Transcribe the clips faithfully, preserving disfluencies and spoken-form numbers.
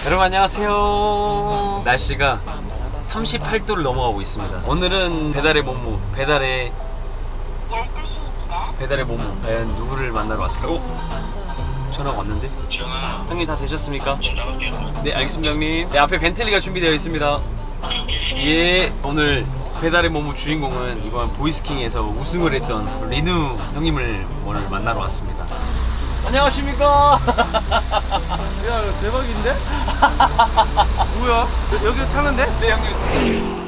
여러분 안녕하세요. 날씨가 삼십팔 도를 넘어가고 있습니다. 오늘은 배달의 모모, 배달의 열두 시입니다. 배달의 모모 과연 누구를 만나러 왔을까? 어? 전화가 왔는데? 지영아, 형님 다 되셨습니까? 저 나갈게요. 네 알겠습니다 형님. 네 앞에 벤틀리가 준비되어 있습니다. 예. 오늘 배달의 모모 주인공은 이번 보이스킹에서 우승을 했던 리누 형님을 오늘 만나러 왔습니다. 안녕하십니까? 야 대박인데? 뭐야? 여기를 타면 돼? 네 형님.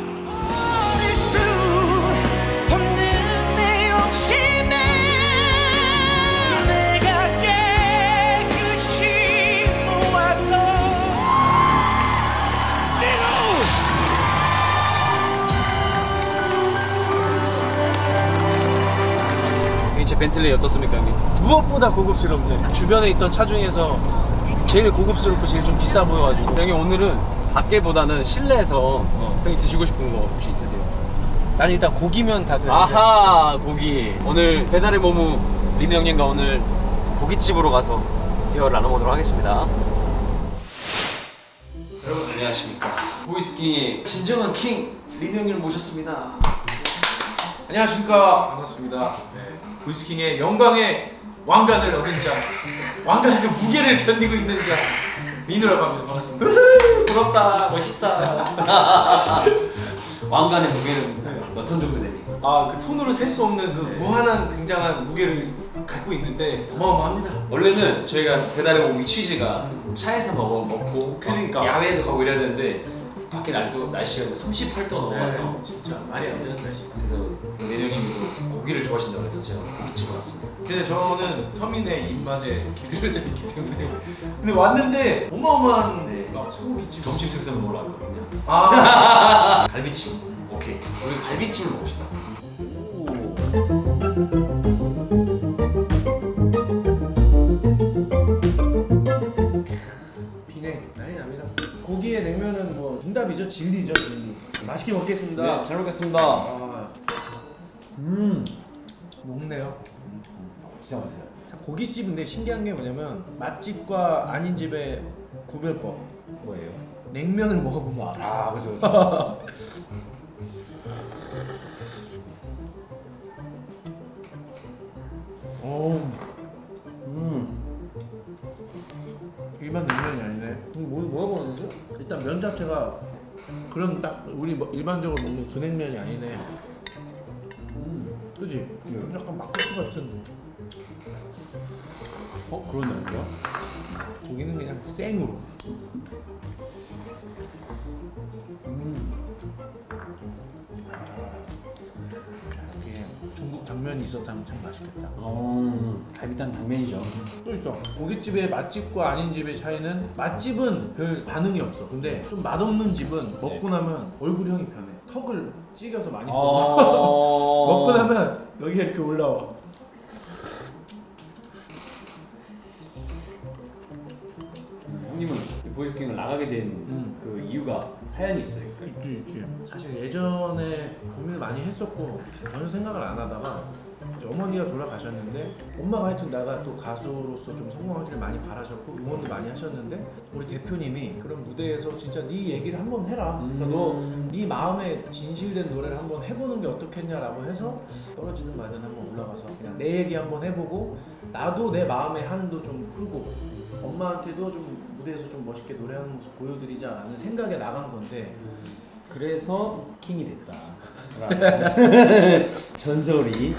제 벤틀리 어떻습니까 형님? 무엇보다 고급스럽네. 주변에 있던 차 중에서 제일 고급스럽고 제일 좀 비싸 보여가지고. 형님 오늘은 밖에보다는 실내에서 어. 형님 드시고 싶은 거 혹시 있으세요? 난 일단 고기면 다 되는데. 아하 고기. 오늘 배달의 모모 리누 형님과 오늘 고깃집으로 가서 대화를 나눠보도록 하겠습니다. 여러분 안녕하십니까? 보이스킹의 진정한 킹 리누 형님을 모셨습니다. 안녕하십니까. 반갑습니다. 네. 보이스킹의 영광의 왕관을 얻은 자, 왕관의 그 무게를 견디고 있는 자 리누라고 합니다. 반갑습니다. 부럽다 멋있다. 왕관의 무게는 몇 톤 정도 됩니까? 아, 그 톤으로 셀 수 없는 그 네. 무한한 굉장한 무게를 갖고 있는데 어마어마합니다. 원래는 저희가 배달의 모모 취지가 음. 차에서 먹어, 먹고 그러니까. 야외에도 가고 이래야 되는데 밖에 날도 날씨가 삼십팔 도 넘어가서 네, 진짜 말이 안 되는 날씨. 그래서 리누 형님도 고기를 좋아하신다고 해서 제가 고깃집에 왔습니다. 근데 저는 터민의 입맛에 기들어져 있기 때문에 근데 왔는데 어마어마한 네. 막 소고기집. 점심 특선은 뭘로 할거든요? 아 갈비찜. 오케이. 우리 갈비찜을 먹읍시다. 비냉 난리 납니다. 고기에 냉면은 뭐 정답이죠. 진리죠, 진리. 맛있게 먹겠습니다. 네, 잘 먹겠습니다. 아, 음 녹네요. 진짜 맛있어요. 참, 고깃집인데 신기한 게 뭐냐면 맛집과 아닌 집의 구별법. 뭐예요? 냉면을 먹어보면 알아. 아, 그죠, 그죠. 오, 음. 일반 냉면이 아니네. 뭐 뭐라고 하는지? 일단 면 자체가 그런 딱 우리 뭐 일반적으로 먹는 그 냉면이 아니네. 음, 그지? 네. 약간 막국수 같은. 어, 그러네요. 고기는 그냥 생으로. 음. 아, 이게 중국 당면이 있었다면 참 맛있겠다. 어, 갈비탕 당면이죠. 또 있어. 고깃집의 맛집과 아닌 집의 차이는 맛집은 별 반응이 없어. 근데 좀 맛없는 집은 먹고 나면 얼굴형이 변해. 턱을 찌겨서 많이 써. 어... 먹고 나면 여기가 이렇게 올라와. 형님은 보이스킹을 나가게 된 그 음. 이유가 사연이 있어요. 있지 있지. 사실 예전에 고민을 많이 했었고 전혀 생각을 안 하다가 어머니가 돌아가셨는데 엄마가 하여튼 내가 또 가수로서 좀 성공하기를 많이 바라셨고 응원도 많이 하셨는데 우리 대표님이 그런 무대에서 진짜 네 얘기를 한번 해라. 그러니까 음. 너 네 마음에 진실된 노래를 한번 해보는 게 어떻겠냐라고 해서 떨어지는 마련 한번 올라가서 그냥 내 얘기 한번 해보고 나도 내 마음의 한도 좀 풀고 엄마한테도 좀 무대에서 좀 멋있게 노래하는 모습 보여드리자라는 생각에 나간 건데 그래서 킹이 됐다. 전설이.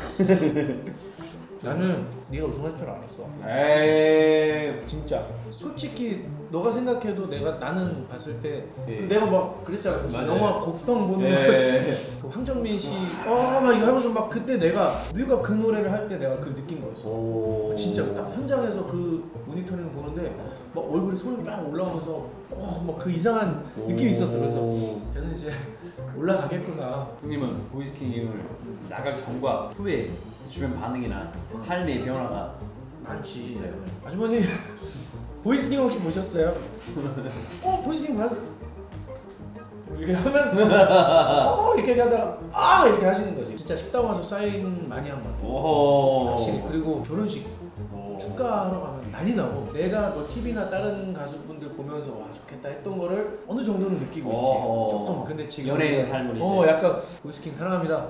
나는 네가 우승할 줄 알았어. 에이. 진짜. 솔직히 너가 생각해도 내가 나는 봤을 때 예. 내가 막 그랬잖아. 무슨 맞아요. 영화 곡성 보는 예. 거. 그 황정민 씨, 어막 이거 하면서 막 그때 내가 네가 그 노래를 할 때 내가 그 느낀 거였어. 오. 진짜 딱 현장에서 그 모니터링 보는데 막 얼굴에 손이 쫙 올라오면서 어막 그 이상한 느낌이 있었어. 그래서 저는 이제 올라가겠구나. 형님은 보이스킹을 나갈 전과 후에 주변 반응이나 삶의 변화가 많지. 있어요. 아주머니 보이스킹 혹시 보셨어요? 어 보이스킹 봤어요? 이렇게 하면 어 이렇게 하다가 아 이렇게 하시는 거지. 진짜 식당 와서 사인 많이 한 것 같아요. 오호. 확실히. 그리고 결혼식 오. 축가하러 가면 난리 나고 내가 뭐 티비나 다른 가수분들 보면서 와 좋겠다 했던 거를 어느 정도는 느끼고 있지. 어. 조금. 근데 지금 연예인의 삶은 이제 어 약간 보이스킹 사랑합니다.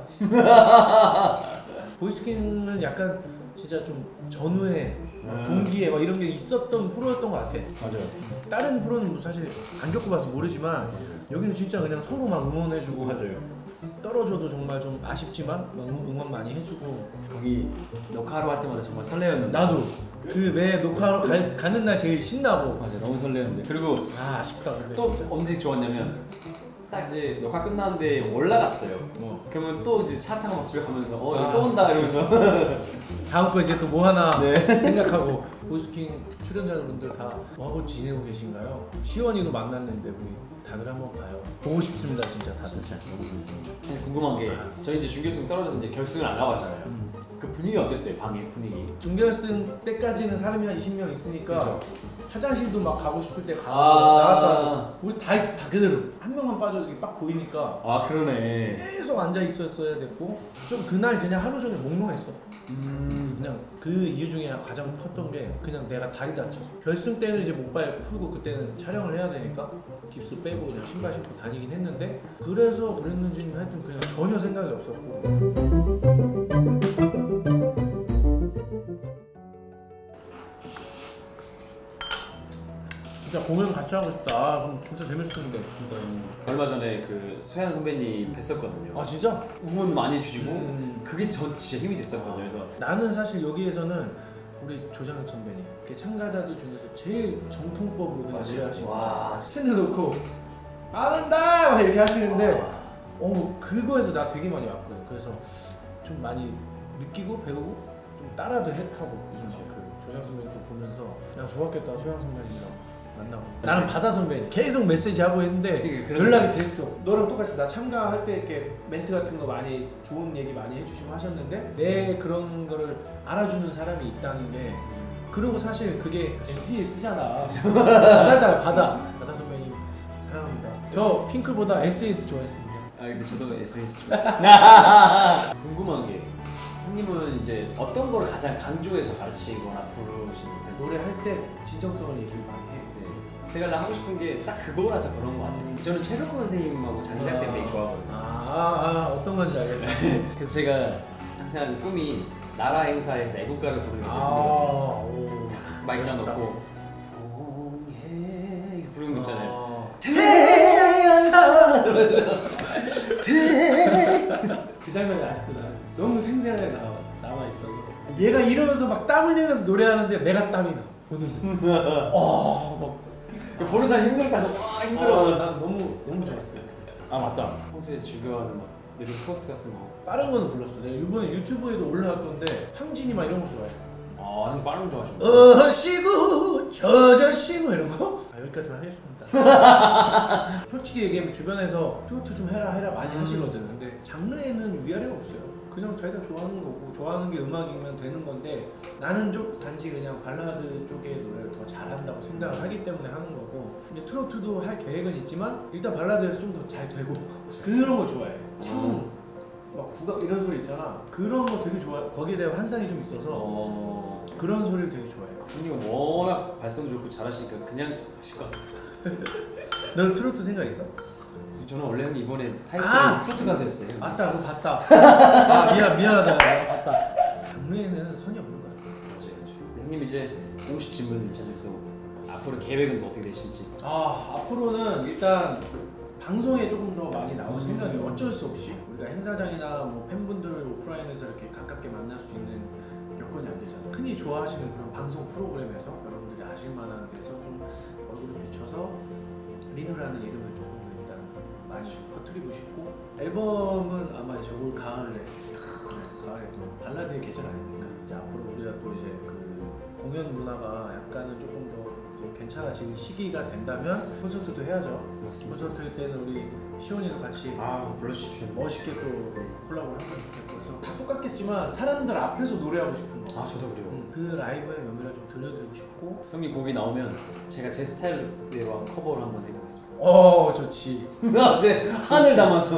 보이스킹은 약간 진짜 좀 전후에 음. 동기에 막 이런 게 있었던 프로였던 것 같아. 맞아요. 다른 프로는 뭐 사실 안 겪어봐서 모르지만 여기는 진짜 그냥 서로 막 응원해주고 맞아요. 떨어져도 정말 좀 아쉽지만 막 응원 많이 해주고. 형이 녹화하러 할 때마다 정말 설레었는데. 나도 그 매 녹화하러 갈, 가는 날 제일 신나고. 맞아, 너무 설레었는데. 그리고 아 아쉽다 근데 또 진짜. 언제 좋았냐면 딱 이제 녹화 끝났는데 올라갔어요. 어. 그러면 또 이제 차 타고 막 집에 가면서 어 여기 아, 또 온다 이러면서 다음 거 이제 또 뭐 하나 네. 생각하고. 보이스킹 출연자분들 다 뭐하고 지내고 계신가요? 시원이도 만났는데 우리 다들 한번 봐요. 보고 싶습니다 진짜 다들. 사실 궁금한 게 저희 이제 준결승 떨어져서 이제 결승을 안 가봤잖아요. 음. 그 분위기 어땠어요? 방의 분위기. 준결승 때까지는 사람이 한 이십 명 있으니까 그죠. 화장실도 막 가고 싶을 때 가고 아. 나갔다 우리 다 있어. 다 그대로 한 명만 빠져도 이게 빡 보이니까 아 그러네. 계속 앉아 있었어야 됐고 좀 그날 그냥 하루 종일 몽롱했어. 음. 그냥 그 이유 중에 가장 컸던 게 그냥 내가 다리 다쳐. 결승 때는 이제 목발 풀고 그때는 촬영을 해야 되니까 깁스 빼고 그냥 신발 신고 다니긴 했는데 그래서 그랬는지는 하여튼 그냥 전혀 생각이 없었고. 진짜 공연 같이 하고 싶다. 아, 그럼 진짜 재밌을 텐데. 얼마 전에 그 소연 선배님 뵀었거든요. 아 진짜? 응원 많이 주시고 음. 그게 전 진짜 힘이 됐었거든요. 그래서 나는 사실 여기에서는 우리 조장혁 선배님 그 참가자들 중에서 제일 정통법으로 그냥 노래하시고 와, 스탠드 놓고 안 한다 막 이렇게 하시는데 와. 어 그거에서 나 되게 많이 왔거든. 그래서 좀 많이 느끼고 배우고 좀 따라도 해, 하고 요즘 그 조장혁 선배님 또 보면서 야 좋았겠다 소영 선배님이랑 만나고. 나는 바다 선배님 계속 메시지 하고 했는데 그러니까 그런 연락이 됐어. 너랑 똑같이 나 참가할 때 이렇게 멘트 같은 거 많이 좋은 얘기 많이 해주시고 하셨는데 내 그런 거를 알아주는 사람이 있다는 게. 그리고 사실 그게 에스이에스잖아. 바다잖아 바다. 바다 선배님 사랑합니다. 저 핑클보다 에스이에스 좋아했습니다. 아 근데 저도 에스엔에스 좋아했어요. 궁금한 게 형님은 이제 어떤 거를 가장 강조해서 가르치거나 부르시는 편이세요? 노래할 때 진정성을 얘기를 많이 해. 네. 제가 하고 싶은 게 딱 그거라서 그런 거 같아요. 저는 최석권 선생님하고 장기작 쌤 되게 좋아하거든요. 아, 아, 아 어떤 건지 알겠네. 그래서 제가 항상 꿈이 나라 행사에서 애국가를 부르는 게 제일 아, 꿈이에요. 오. 딱 마이크 멋있다. 놓고 동해 이렇게 부르는 거 있잖아요. 아. 태양사 그 장면이 아직도 나 너무 생생하게 나와, 나와 있어서 얘가 이러면서 막 땀 흘리면서 노래하는데 내가 땀이 나 보는데 어막 보는 사람 힘들다. 와 힘들어. 아, 난 너무 너무 좋았어요. 아 맞다. 평소에 즐겨하는 막 느린 트로트 같은 거. 빠른 거는 불렀어. 내가 이번에 유튜브에도 올라왔던데 황진이 막 이런 거 좋아해. 아 형 빠른 거 좋아하시는 거. 어시고 저저시고 이런 거? 아, 여기까지만 하겠습니다. 솔직히 얘기하면 주변에서 트로트 좀 해라 해라 많이 음. 하시거든. 근데 장르에는 위아래가 없어요. 그냥 자기가 좋아하는 거고 좋아하는 게 음악이면 되는 건데 나는 좀 단지 그냥 발라드 쪽의 노래를 더 잘한다고 생각을 하기 때문에 하는 거고 이제 트로트도 할 계획은 있지만 일단 발라드에서 좀 더 잘 되고 그런 걸 좋아해. 참 막 국악 이런 소리 있잖아. 그런 거 되게 좋아. 거기에 대한 환상이 좀 있어서 어. 그런 소리를 되게 좋아해요. 형님 워낙 발성도 좋고 잘하시니까 그냥 하실 것 같아요. 너는 트로트 생각 있어? 저는 원래 형이 이번에 타이틀이 아! 트로트 가수였어요. 맞다, 그거 봤다. 아 미안 미안하다, 내가 봤다. 장르에는 선이 없는 거야. 맞아요, 맞아요. 형님 이제 공식 질문 있잖아요. 또 앞으로 계획은 또 어떻게 되실지. 아 앞으로는 일단 방송에 조금 더 많이 나올 생각이에요. 어쩔 수 없이 우리가 행사장이나 뭐 팬분들을 오프라인에서 이렇게 가깝게 만날 수 있는 여건이 안 되잖아. 흔히 좋아하시는 그런 방송 프로그램에서 여러분들이 아실 만한 데서 좀 얼굴을 비춰서 리누라는 이름을 조금 더 일단 많이 좀 퍼뜨리고 싶고 앨범은 아마 이제 올 가을에 네, 가을에 또 발라드의 계절 아닙니까? 이제 앞으로 우리가 또 이제 그 공연 문화가 약간은 조금 더 좀 괜찮아지는 시기가 된다면 콘서트도 해야죠. 맞습니다. 콘서트 때는 우리 시온이도 같이 아 불러주십시오. 멋있게 또 콜라보를 하면 좋겠고 그래서 다 똑같겠지만 사람들 앞에서 노래하고 싶은 거. 아 저도 그래요. 음, 그 라이브의 묘미를 좀 들려드리고 싶고. 형님 곡이 나오면 제가 제 스타일대로 커버를 한번 해보겠습니다. 어 좋지. 이제 한을 담아서.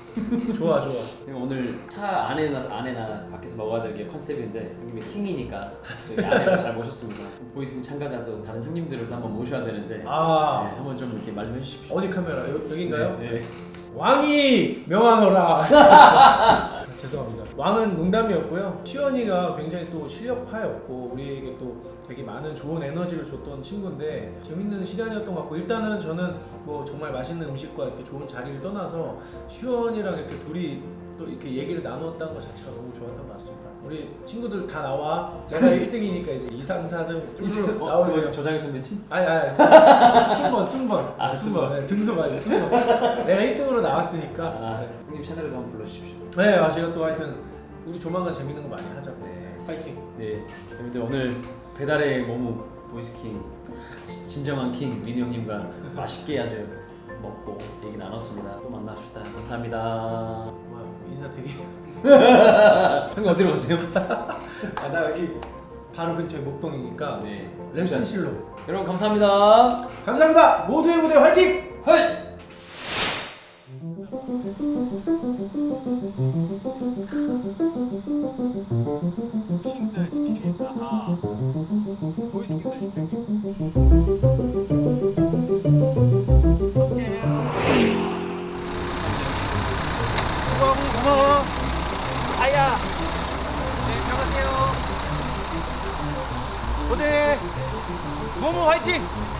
좋아 좋아. 그리고 오늘 차 안에나 안에나 밖에서 먹어야 될 게 컨셉인데 형님이 킹이니까 여기 안에를 잘 모셨습니다. 보이스킹 참가자도 다른 형님들을 한번 모셔야 되는데 아 네, 한번 좀 이렇게 말씀해 주십시오. 어디 카메라 여, 여긴가요? 네, 네. 왕이 명하노라. 죄송합니다. 왕은 농담이었고요. 시원이가 굉장히 또 실력파였고 우리에게 또 되게 많은 좋은 에너지를 줬던 친구인데 재밌는 시간이었던 것 같고 일단은 저는 뭐 정말 맛있는 음식과 이렇게 좋은 자리를 떠나서 시원이랑 이렇게 둘이 또 이렇게 얘기를 나누었다는 것 자체가 너무 좋았던 것 같습니다. 우리 친구들 다 나와. 내가 일 등이니까 이제 이, 삼, 사 등 쭉 나오세요. 조장희 선배님? 아니 아니 순번 순번 아, 순번 네, 등수 아니 순번 내가 일 등으로 나왔으니까 아, 네. 형님 채널에도 한번 불러주십시오. 네, 아, 제가 또 하여튼 우리 조만간 재밌는 거 많이 하자. 네. 파이팅. 네, 여러분들 오늘 배달의 모모 보이스킹 지- 진정한 킹 민우 형님과 맛있게 아주 먹고 얘기 나눴습니다. 또 만납시다. 감사합니다. 뭐야 인사 되게. 형님 어디로 가세요? 아, 나 여기 바로 근처에 목동이니까. 네, 레슨실로. 여러분 감사합니다. 감사합니다. 모두의 무대 화이팅. 헐! 고마워 고마워 아야 네, 들어가세요. 모델 모모 화이팅